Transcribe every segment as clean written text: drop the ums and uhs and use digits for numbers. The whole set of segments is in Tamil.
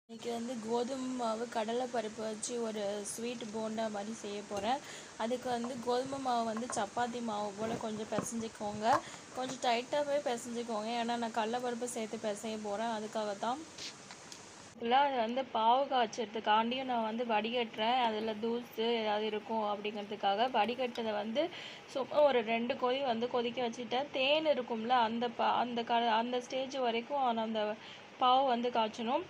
இன்றைக்கி வந்து கோதுமை மாவு கடலை பருப்பு வச்சு ஒரு ஸ்வீட் போண்டா மாதிரி செய்ய போகிறேன். அதுக்கு வந்து கோதுமை மாவு வந்து சப்பாத்தி மாவு போல் கொஞ்சம் பிசைஞ்சிக்கோங்க. கொஞ்சம் டைட்டாகவே பிசைஞ்சிக்கோங்க, ஏன்னா நான் கடலைப்பருப்பு சேர்த்து பிசைய போகிறேன். அதுக்காக தான் இல்லை, அது வந்து பாவு காய்ச்சறதுக்காண்டியும் நான் வந்து வடிகட்டுறேன். அதில் தூசு ஏதாவது இருக்கும் அப்படிங்கிறதுக்காக வடிகட்டதை வந்து சும்மா ஒரு 2 கொதி வந்து கொதிக்க வச்சுட்டேன். தேன் இருக்கும்ல, அந்த ஸ்டேஜ் வரைக்கும் நான் அந்த பாவு வந்து காய்ச்சணும்.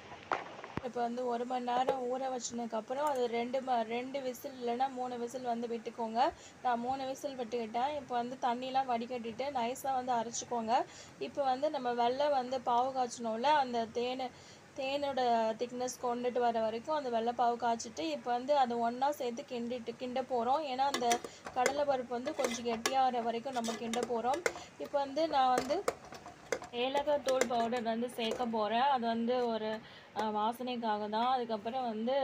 இப்போ வந்து 1 மணி நேரம் ஊற வச்சதுக்கப்புறம் அது 2 விசில் இல்லைன்னா 3 விசில் வந்து விட்டுக்கோங்க. நான் 3 விசில் விட்டுக்கிட்டேன். இப்போ வந்து தண்ணிலாம் வடிகட்டிட்டு நைஸாக வந்து அரைச்சிக்கோங்க. இப்போ வந்து நம்ம வெள்ளை வந்து பாவு காய்ச்சணும்ல, அந்த தேனோட திக்னஸ் கொண்டுட்டு வர வரைக்கும் அந்த வெள்ளை பாவு காய்ச்சிட்டு இப்போ வந்து அதை ஒன்றா சேர்த்து கிண்ட போகிறோம். ஏன்னா அந்த கடலை பருப்பு வந்து கொஞ்சம் கெட்டியாகிற வரைக்கும் நம்ம கிண்ட போகிறோம். இப்போ வந்து நான் வந்து ஏலக்காய் தூள் பவுடர் வந்து சேர்க்க போகிறேன். அது வந்து ஒரு வாசனைக்காக தான். அதுக்கப்புறம் வந்து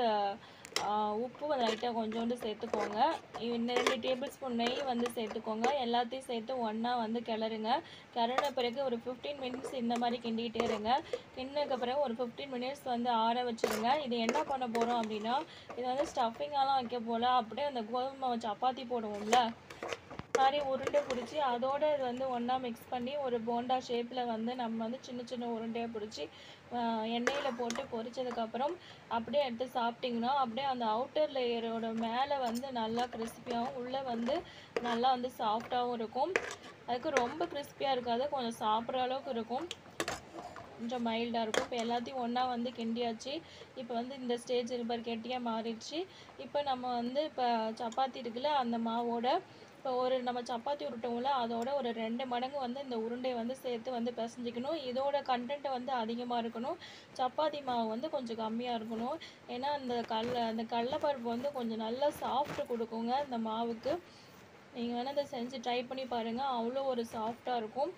உப்பு லைட்டாக கொஞ்சோண்டு சேர்த்துக்கோங்க. 2 டேபிள் ஸ்பூன் நெய் வந்து சேர்த்துக்கோங்க. எல்லாத்தையும் சேர்த்து ஒன்றா வந்து கிளறுங்க. கிளறின பிறகு ஒரு 15 மினிட்ஸ் இந்த மாதிரி கிண்டிக்கிட்டே இருங்க. கிண்டினதுக்கப்புறம் ஒரு 15 மினிட்ஸ் வந்து ஆற வச்சுருங்க. இது என்ன பண்ண போகிறோம் அப்படின்னா, இது வந்து ஸ்டஃபிங்காலாம் வைக்க போல் அப்படியே அந்த கோதுமை சப்பாத்தி போடுவோம்ல, மாதிரி உருண்டை பிடிச்சி அதோடு இது வந்து ஒன்றா மிக்ஸ் பண்ணி ஒரு போண்டா ஷேப்பில் வந்து நம்ம வந்து சின்ன சின்ன உருண்டையாக பிடிச்சி எண்ணெயில் போட்டு பொரிச்சதுக்கப்புறம் அப்படியே எடுத்து சாப்பிட்டிங்கன்னா அப்படியே அந்த அவுட்டர் லேயரோட மேலே வந்து நல்லா கிறிஸ்பியாகவும் உள்ளே வந்து நல்லா வந்து சாஃப்டாகவும் இருக்கும். அதுக்கு ரொம்ப கிறிஸ்பியாக இருக்காது, கொஞ்சம் சாப்பிட்ற அளவுக்கு இருக்கும், கொஞ்சம் மைல்டாக இருக்கும். இப்போ எல்லாத்தையும் ஒன்றா வந்து கிண்டியாச்சு. இப்போ வந்து இந்த ஸ்டேஜ் இருப்பார் கெட்டியாக மாறிடுச்சு. இப்போ நம்ம வந்து இப்போ சப்பாத்தி இருக்குல்ல, அந்த மாவோட இப்போ நம்ம சப்பாத்தி உருட்டோம்ல, அதோட ஒரு 2 மடங்கு வந்து இந்த உருண்டையை வந்து சேர்த்து வந்து பிசைஞ்சிக்கணும். இதோட கண்டென்ட் வந்து அதிகமாக இருக்கணும், சப்பாத்தி மாவு வந்து கொஞ்சம் கம்மியாக இருக்கணும். ஏன்னா அந்த கடலைப்பருப்பு வந்து கொஞ்சம் நல்லா சாஃப்ட் கொடுக்குங்க இந்த மாவுக்கு. நீங்கள் வேணால் இதை செஞ்சு ட்ரை பண்ணி பாருங்கள், அவ்வளோ ஒரு சாஃப்டாக இருக்கும்.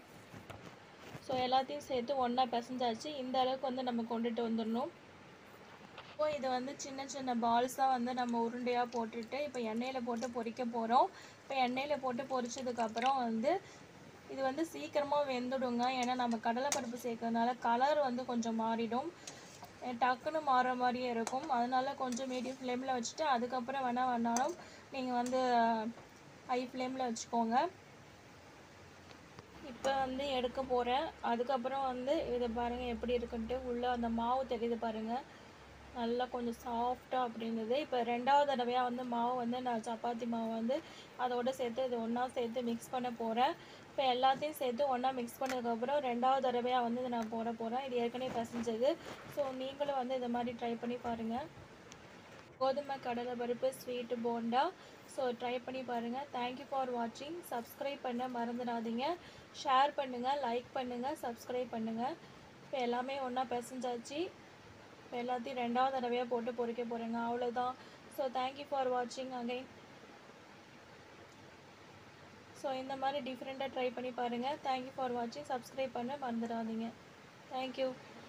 ஸோ எல்லாத்தையும் சேர்த்து ஒன்றா பிசைஞ்சாச்சு. இந்த அளவுக்கு வந்து நம்ம கொண்டுட்டு வந்துடணும். இப்போ இதை வந்து சின்ன சின்ன பால்ஸாக வந்து நம்ம உருண்டையாக போட்டுட்டு இப்போ எண்ணெயில் போட்டு பொரிக்க போகிறோம். இப்போ எண்ணெயில் போட்டு பொரிச்சதுக்கப்புறம் வந்து இது வந்து சீக்கிரமாக வெந்துடுங்க. ஏன்னா நம்ம கடலைப்பருப்பு சேர்க்கறதுனால கலர் வந்து கொஞ்சம் மாறிடும், டக்குன்னு மாறுற மாதிரியே இருக்கும். அதனால கொஞ்சம் மீடியம் ஃப்ளேமில் வச்சுட்டு அதுக்கப்புறம் வேணாலும் நீங்கள் வந்து ஹை ஃப்ளேமில் வச்சுக்கோங்க. இப்போ வந்து எடுக்க போகிறேன். அதுக்கப்புறம் வந்து இதை பாருங்கள் எப்படி இருக்குன்ட்டு. உள்ளே அந்த மாவு தெரியுது பாருங்கள், நல்லா கொஞ்சம் சாஃப்டாக அப்படி இருந்தது. இப்போ 2வது தடவையாக வந்து மாவு வந்து நான் சப்பாத்தி மாவு வந்து அதோடு சேர்த்து இது ஒன்றா சேர்த்து மிக்ஸ் பண்ண போகிறேன். இப்போ எல்லாத்தையும் சேர்த்து ஒன்றா மிக்ஸ் பண்ணதுக்கப்புறம் 2வது தடவையாக வந்து இதை நான் போட போகிறேன். இது ஏற்கனவே பிசைஞ்சது. ஸோ நீங்களும் வந்து இதை மாதிரி ட்ரை பண்ணி பாருங்கள். கோதுமை கடலை பருப்பு ஸ்வீட்டு போண்டா. ஸோ ட்ரை பண்ணி பாருங்கள். தேங்க்யூ ஃபார் வாட்சிங். சப்ஸ்கிரைப் பண்ண மறந்துடாதீங்க. ஷேர் பண்ணுங்கள், லைக் பண்ணுங்கள், சப்ஸ்கிரைப் பண்ணுங்கள். இப்போ எல்லாமே ஒன்றா பிசைஞ்சாச்சு. இப்போ எல்லாத்தையும் 2வது தடவையாக போட்டு பொரிக்க போகிறேங்க, அவ்வளோதான். ஸோ தேங்க்யூ ஃபார் வாட்சிங் அகைன். ஸோ இந்த மாதிரி டிஃப்ரெண்ட்டாக ட்ரை பண்ணி பாருங்கள். தேங்க்யூ ஃபார் வாட்சிங். சப்ஸ்கிரைப் பண்ண மறந்துடாதீங்க. தேங்க்யூ.